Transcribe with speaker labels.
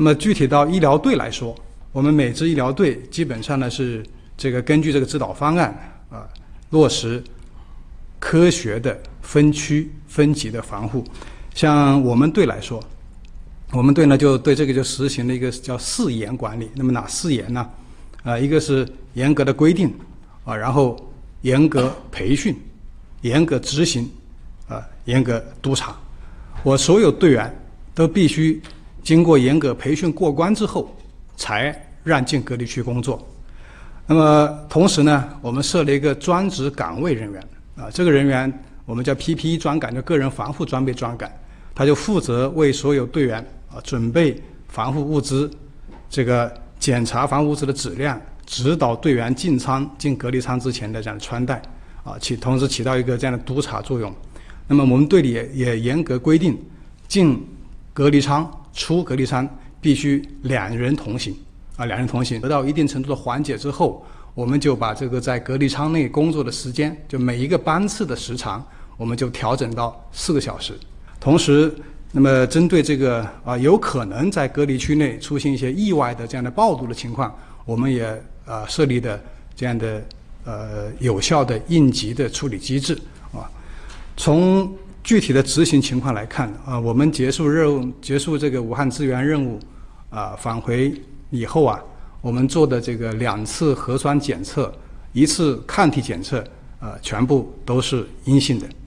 Speaker 1: 那么具体到医疗队来说，我们每支医疗队基本上呢是根据这个指导方案落实科学的分区分级的防护。像我们队来说，我们队呢就对这个就实行了一个叫4严管理。那么哪4严呢？一个是严格的规定然后严格培训、严格执行严格督查。我所有队员都必须经过严格培训过关之后，才让进隔离区工作。那么同时呢，我们设了一个专职岗位人员这个人员我们叫 PPE 专岗，就个人防护装备专岗，他就负责为所有队员准备防护物资，检查防护物资的质量，指导队员进隔离舱之前的这样的穿戴同时起到一个这样的督查作用。那么我们队里也严格规定，进隔离舱、出隔离舱必须2人同行2人同行。得到一定程度的缓解之后，我们就把在隔离舱内工作的时间，就每一个班次的时长，我们就调整到4个小时。同时，那么针对有可能在隔离区内出现一些意外的这样的暴露的情况，我们也设立的这样的有效的应急的处理机制从具体的执行情况来看我们结束这个武汉支援任务返回以后我们做的2次核酸检测、1次抗体检测全部都是阴性的。